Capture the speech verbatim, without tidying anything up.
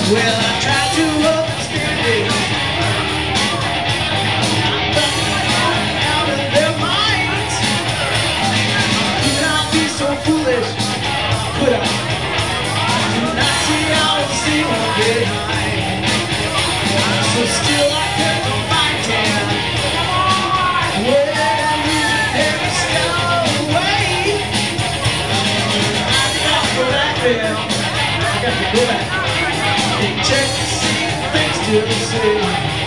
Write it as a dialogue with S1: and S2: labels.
S1: Well, I tried to understand it, but out of their minds. Could I be so foolish? Could I? Do not see how to see one behind. So still I kept on fighting. Well, I never stole away. I got to go back there. I got to go back and check to see if things still the same.